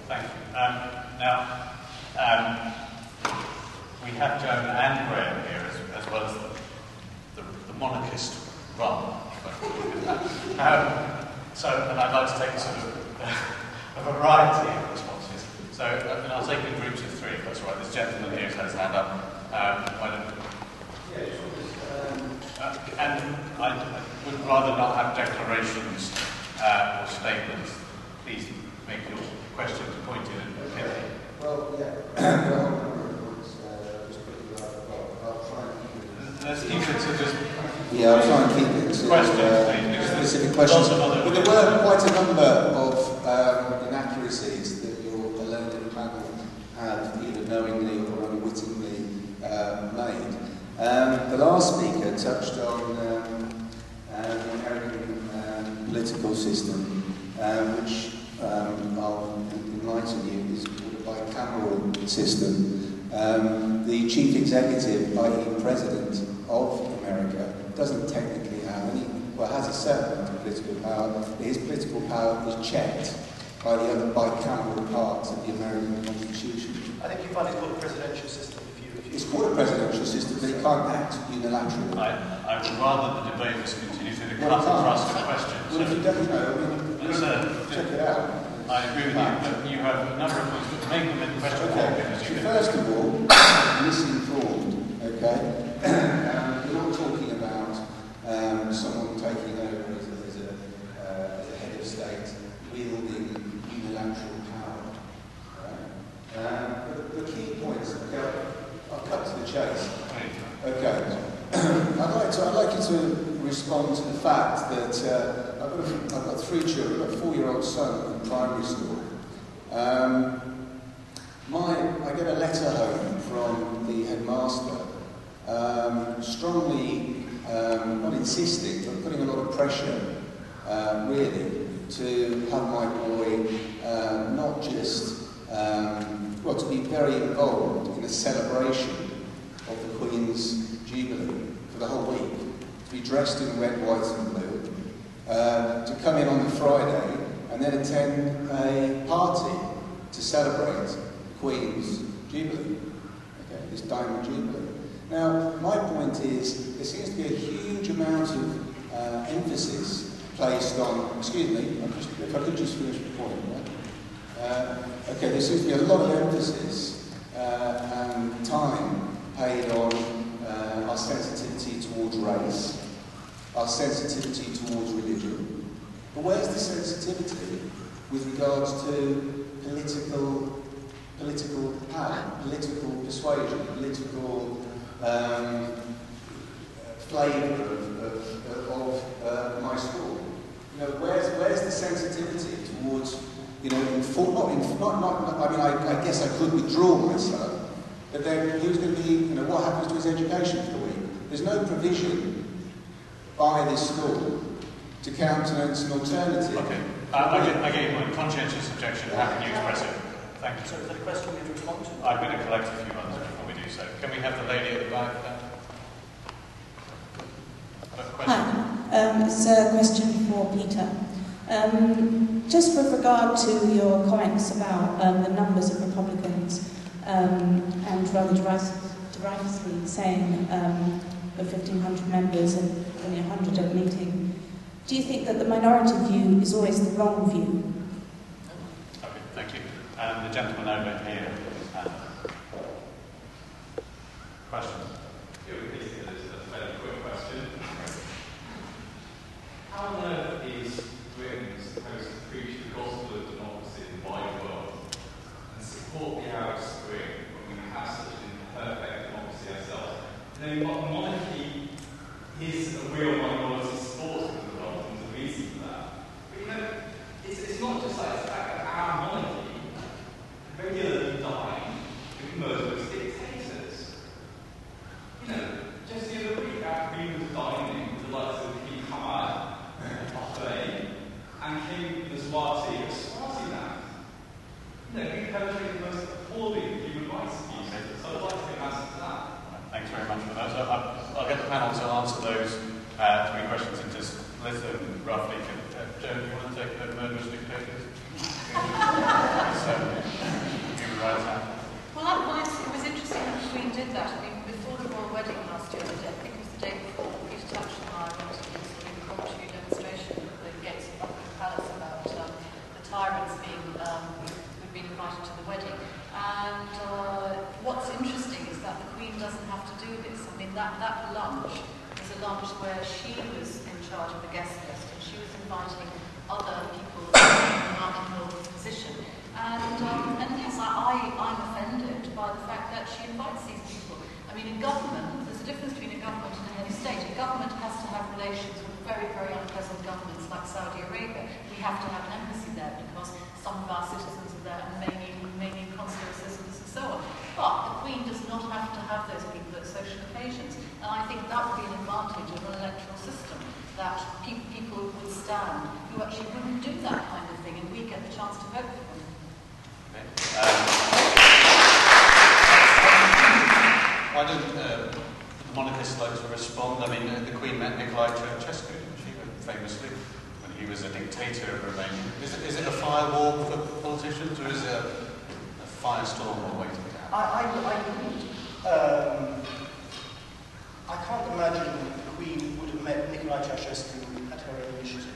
Thank you. Now, we have Joan and Graham here as well as the monarchist run. And I'd like to take a sort of a variety of responses. So, and I'll take in groups of three, if that's all right. This gentleman here has had his hand up. Why don't and I would rather not have declarations or statements. Please make your questions pointed and pithy. Well, yeah. I'll try and keep it. Let's keep it to just... Yeah, I'll try and keep it to questions, specific questions. But there were quite a number of inaccuracies that your learned panel have either knowingly or unwittingly made. The last speaker touched on the American political system, which I'll enlighten you is called a bicameral system. The chief executive, i.e. president of America, doesn't technically have any, well, has a certain amount of political power, but his political power is checked by the other bicameral parts of the American Constitution. I think you find it's called a presidential system. It's called a presidential system, but it can't act unilaterally. I would rather the debate was continued in a cut and thrust of questions. Well, if you don't know, check it out. I agree with you, but you have a number of points, but make them in question. Okay. First of all, misinformed. Okay, we're not talking about someone taking over as a head of state, wielding unilateral power. Right? But the key points. Okay, I'll cut to the chase. Okay, I'd like you to respond to the fact that I've got three children. I've got a 4-year-old son in primary school. I get a letter home from the headmaster, strongly, not insisting, but putting a lot of pressure, really, to have my boy not just, to be very involved in the celebration of the Queen's Jubilee for the whole week, to be dressed in red, white and blue, to come in on the Friday and then attend a party to celebrate the Queen's Jubilee, okay, this Diamond Jubilee. Now, my point is, there seems to be a huge amount of emphasis placed on, excuse me, if I could just finish the point, right? Okay, there seems to be a lot of emphasis and time paid on our sensitivity towards race, our sensitivity towards religion. But where's the sensitivity with regards to political power, political persuasion, political flavour of my school? You know, where's the sensitivity towards, you know, I guess I could withdraw myself, but then he was going to be, you know, what happens to his education for the week? There's no provision by this school to countenance an alternative. Okay, I get your point. Conscientious objection, how can you express it? Thank you. So is that a question we have to respond to? I'm going to collect a few others before we do so. Can we have the lady at the back there? Hi, it's a question for Peter. Just with regard to your comments about the numbers of Republicans and rather derisively saying of 1,500 members and only 100 at a meeting, do you think that the minority view is always the wrong view? Okay, thank you. And the gentleman over here. Question? This is a fairly quick question. How on earth is Britain supposed to preach the gospel of democracy in the wide world and support the Arab Spring when we have such an imperfect democracy ourselves? And then we've got the monarchy is a real minority sport in the world, and there's a reason for that. But you know, it's not just like the fact that our monarchy regularly dying with murderous dictators. with that. I mean, before the royal wedding last year, I think it was the day before, Peter Touch and I went to this impromptu demonstration at the gates of Buckingham Palace about the tyrants who'd been invited to the wedding. And what's interesting is that the Queen doesn't have to do this. I mean, that lunch was a lunch where she was in charge of the guest list and she was inviting other people in the market position. And yes, I'm offended by the fact that she invites these people. I mean, in government, there's a difference between a government and a head of state. A government has to have relations with very, very unpleasant governments like Saudi Arabia. We have to have an embassy there because some of our citizens are there and may need consular assistance and so on. But the Queen does not have to have those people at social occasions. And I think that would be an advantage of an electoral system, that people would stand who actually wouldn't do that kind of thing and we get the chance to vote for them. Why don't the monarchists like to respond? I mean, the Queen met Nicolae Ceausescu, didn't she, famously, when he was a dictator of Romania. Is it a firewall for politicians, or is it a firestorm or waiting to happen? I can't imagine the Queen would have met Nicolae Ceausescu at her own initiative.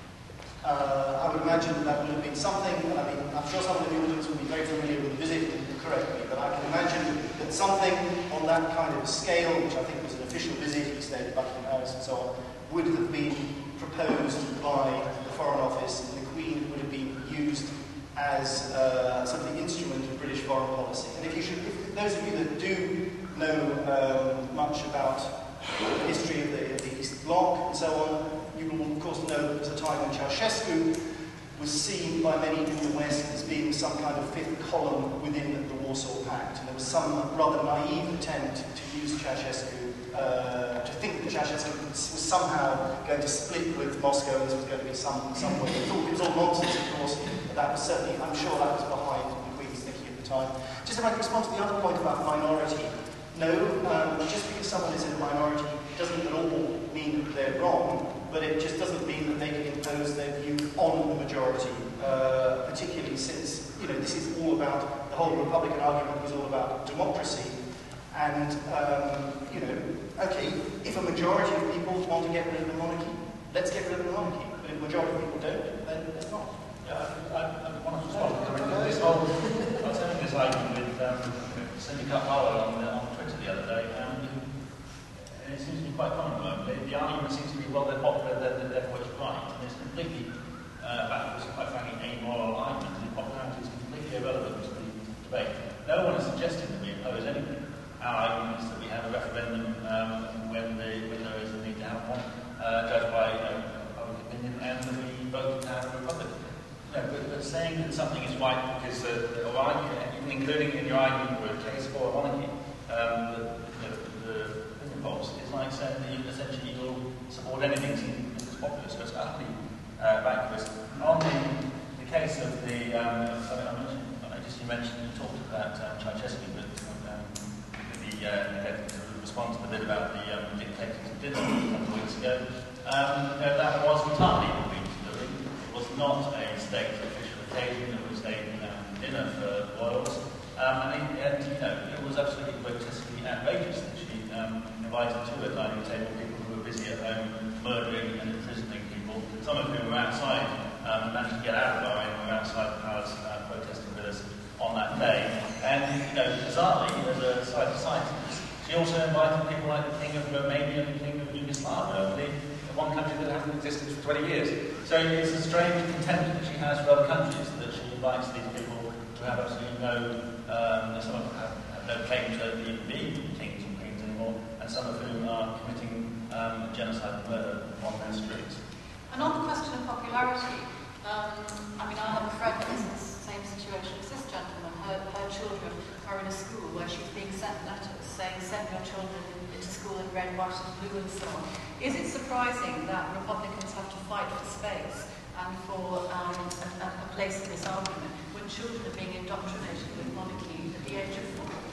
I would imagine that would have been something, I mean, I'm sure some of the audience will be very familiar with the visit and correct me, but I can imagine that something on that kind of scale, which I think was an official visit, he stayed at Buckingham Palace and so on, would have been proposed by the Foreign Office, and the Queen would have been used as sort of the instrument of British foreign policy. And if those of you that do know much about the history of the East Bloc and so on, you will of course know there was a time when Ceausescu was seen by many in the West as being some kind of fifth column within the Warsaw Pact. And there was some rather naive attempt to use Ceausescu, to think that Ceausescu was somehow going to split with Moscow and this was going to be some way. It was all nonsense, of course, but that was certainly, I'm sure that was behind the Queen's thinking at the time. Just if I could respond to the other point about minority. No, just because someone is in a minority doesn't at all mean that they're wrong, but it just doesn't mean that they can impose their view on the majority, particularly since, you know, this is all about, the whole Republican argument is all about democracy. And, you know, okay, if a majority of people want to get rid of the monarchy, let's get rid of the monarchy. But if a majority of people don't, then let's not. Yeah, I want to respond. This whole, I was having this argument with Cindy Cutwaller on Twitter the other day, and it seems to be quite common. The argument seems to be, well, they're popular, therefore it's right. And it's completely, backwards, quite frankly, amoral argument, and popularity is completely irrelevant to the debate. No one is suggesting that we oppose anything. Our argument is that we have a referendum when there is a need to have one, judged by public opinion, and that we vote to have a republic. No, but saying that something is right because, even including in your argument for a case for a monarchy, the opinion polls is like saying that you essentially will support anything that's popular, so it's utterly backwards. On the case of the, you mentioned, you talked about Ceausescu, but to respond to the bit about the dictators who did it a couple of weeks ago, that was entirely the Queen's doing. It was not a state official occasion, it was a dinner for royals. And it was absolutely grotesquely outrageous that she invited to a dining table people who were busy at home murdering and imprisoning people, some of whom were outside, managed to get out of Bahrain and were outside the palace protesting with us on that day. And, bizarrely, as a side to side to this, she also invited people like the King of Romania and the King of Yugoslavia, the one country that hasn't existed for 20 years. So it's a strange contempt that she has for other countries, that she invites these people who have absolutely some of them have no claim to even be kings and queens anymore, and some of whom are committing genocide and murder on their streets. And on the question of popularity, I mean, I have a friend who's in the same situation as this gentleman. Her children are in a school where she's being sent letters saying, send your children into school in red, white and blue and so on. Is it surprising that Republicans have to fight for space and for a place in this argument when children are being indoctrinated with monarchy at the age of 4?